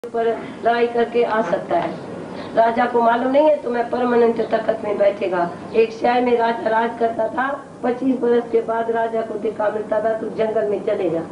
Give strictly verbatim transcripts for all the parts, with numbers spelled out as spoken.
पर लड़ाई करके आ सकता है। राजा को मालूम नहीं है तो मैं परमानेंट तख्त में बैठेगा। एक शहर में राजा राज करता था। पच्चीस बरस के बाद राजा को देखा मिलता था तो जंगल में चले जा।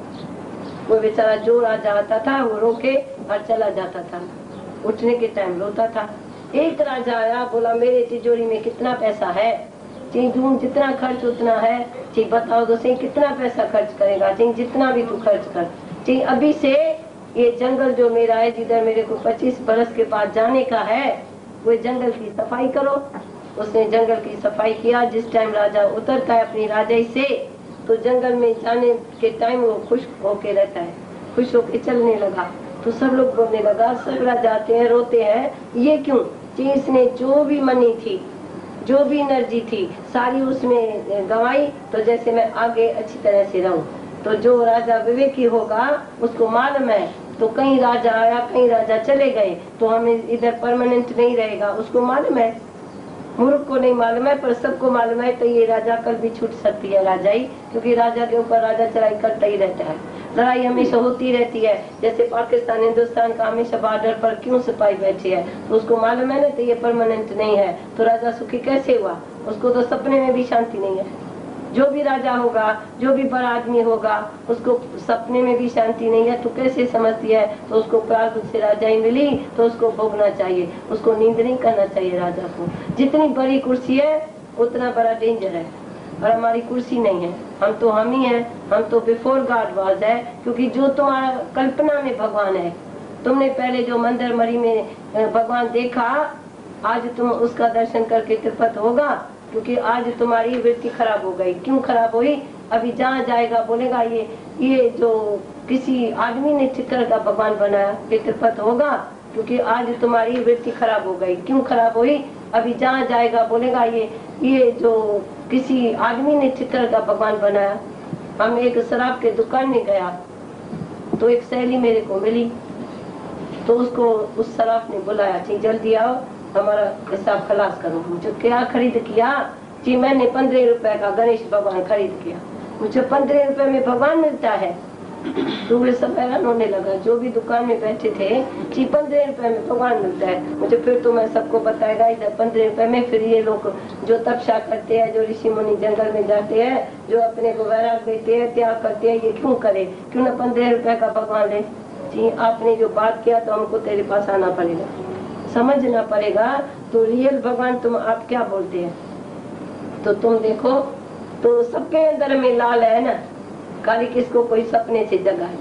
वो बेचारा जो राजा आता था वो रोके और चला जाता था। उठने के टाइम रोता था। एक राजा आया, बोला मेरे तिजोरी में कितना पैसा है? चाहिए तुम जितना खर्च उतना है। चाहिए बताओ तो सही कितना पैसा खर्च करेगा? चाहिए जितना भी तू खर्च कर। चाहिए अभी से ये जंगल जो मेरा है, जिधर मेरे को पच्चीस बरस के बाद जाने का है, वो जंगल की सफाई करो। उसने जंगल की सफाई किया। जिस टाइम राजा उतरता है अपनी राजाई से तो जंगल में जाने के टाइम वो खुश होके रहता है, खुश होके चलने लगा। तो सब लोग बोलने लगा, सब राजा आते हैं रोते हैं, ये क्यों? कि इसने जो भी मनी थी, जो भी एनर्जी थी, सारी उसमें गंवाई, तो जैसे मैं आगे अच्छी तरह से रहूं। तो जो राजा विवेकी होगा उसको मालूम है, तो कहीं राजा आया कहीं राजा चले गए तो हमें इधर परमानेंट नहीं रहेगा, उसको मालूम है। मूर्ख को नहीं मालूम है पर सबको मालूम है। तो ये राजा कल भी छूट सकती है राजाई, क्योंकि राजा के ऊपर राजा चढ़ाई करता ही रहता है। लड़ाई हमेशा होती रहती है। जैसे पाकिस्तान हिंदुस्तान का हमेशा बॉर्डर पर क्यों सिपाही बैठे है, तो उसको मालूम है ना तो ये परमानेंट नहीं है। तो राजा सुखी कैसे हुआ? उसको तो सपने में भी शांति नहीं है। जो भी राजा होगा, जो भी बड़ा आदमी होगा, उसको सपने में भी शांति नहीं है। तो कैसे समझती है? तो उसको प्रारब्ध से राजाई मिली तो उसको भोगना चाहिए, उसको नींद नहीं करना चाहिए। राजा को जितनी बड़ी कुर्सी है उतना बड़ा डेंजर है, और हमारी कुर्सी नहीं है। हम तो हम ही हैं, हम तो बिफोर गॉड वाज है। क्योंकि जो तुम्हारा कल्पना में भगवान है, तुमने पहले जो मंदिर मरी में भगवान देखा, आज तुम उसका दर्शन करके तृप्त होगा। क्योंकि आज तुम्हारी वृत्ति खराब हो गई। क्यों खराब हुई? अभी जहाँ जाएगा बोलेगा ये ये जो किसी आदमी ने चित्र का भगवान बनाया, ये तृप्त होगा। क्योंकि आज तुम्हारी वृत्ति खराब हो गई। क्यों खराब हुई? अभी जहाँ जाएगा बोलेगा ये ये जो किसी आदमी ने चित्र का भगवान बनाया। हम एक शराब के दुकान में गया तो एक सहेली मेरे को मिली, तो उसको उस शराब ने बुलाया, ठीक जल्दी आओ हमारा हिसाब खलास करो। मुझे क्या खरीद किया? जी मैंने पंद्रह रुपए का गणेश भगवान खरीद किया। मुझे पंद्रह रुपए में भगवान मिलता है? तो वे सब हैरान होने लगा, जो भी दुकान में बैठे थे। जी पंद्रह रुपए में भगवान मिलता है। मुझे फिर तो मैं सबको बताएगा इधर पंद्रह रुपए में। फिर ये लोग जो तपस्या करते हैं, जो ऋषि मुनि जंगल में जाते हैं, जो अपने को वैराग देते हैं, त्याग करते हैं, ये क्यों करे? क्यों ना पंद्रह रुपए का भगवान ले? जी आपने जो बात किया तो हमको तेरे पास आना पड़ेगा, समझना पड़ेगा। तो रियल भगवान तुम आप क्या बोलते हैं? तो तुम देखो, तो सबके अंदर में लाल है ना, खाली किसको कोई सपने से जगाए,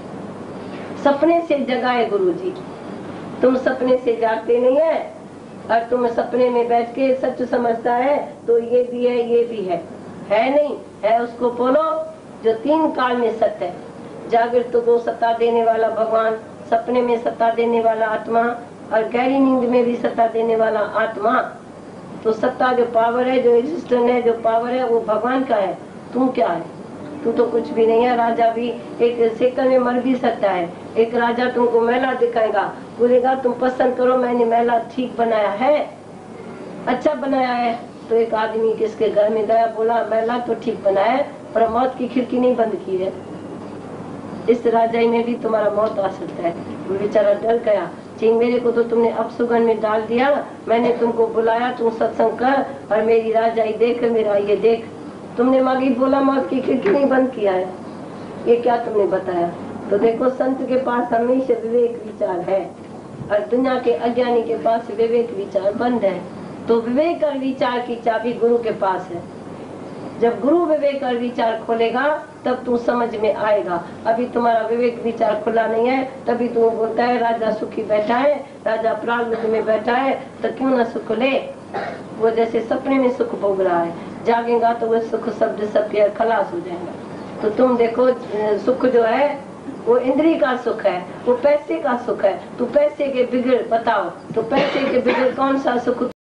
सपने से जगाए गुरु जी। तुम सपने से जागते नहीं है, और तुम सपने में बैठ के सच समझता है तो ये भी है ये भी है, है नहीं है उसको बोलो जो तीन काल में सत्य है। जागृत को सत्ता देने वाला भगवान, सपने में सत्ता देने वाला आत्मा, और गहरी नींद में भी सत्ता देने वाला आत्मा। तो सत्ता जो पावर है, जो एग्जिस्टेंस है, जो पावर है, वो भगवान का है। तू क्या है? तू तो कुछ भी नहीं है। राजा भी एक सेकंड में मर भी सकता है। एक राजा तुमको मेला दिखाएगा, बोलेगा तुम पसंद करो, मैंने मेला ठीक बनाया है, अच्छा बनाया है। तो एक आदमी किसके घर में गया, बोला मेला तो ठीक बनाया है पर मौत की खिड़की नहीं बंद की है। इस राजाई में भी तुम्हारा मौत आ सकता है। वो बेचारा डर गया, जी मेरे को तो तुमने अपसुगन में डाल दिया, मैंने तुमको बुलाया, तुम सत्संग कर, और मेरी राजाई देख, मेरा ये देख। तुमने मागी बोला मौत की खिड़की नहीं बंद किया है, ये क्या तुमने बताया? तो देखो संत के पास हमेशा विवेक विचार है, और दुनिया के अज्ञानी के पास विवेक विचार बंद है। तो विवेक और विचार की चाबी गुरु के पास है। जब गुरु विवेक और विचार खोलेगा तब तू समझ में आएगा। अभी तुम्हारा विवेक विचार खुला नहीं है, तभी तू बोलता है राजा सुखी बैठा है, राजा प्रारब्ध में बैठा है, तो क्यों ना सुख ले? वो जैसे सपने में सुख भोग रहा है, जागेगा तो वो सुख शब्द सबके खलास हो जाएगा। तो तुम देखो सुख जो है वो इंद्रिय का सुख है, वो पैसे का सुख है। तो पैसे के बिगड़ बताओ, तो पैसे के बिगड़ कौन सा सुख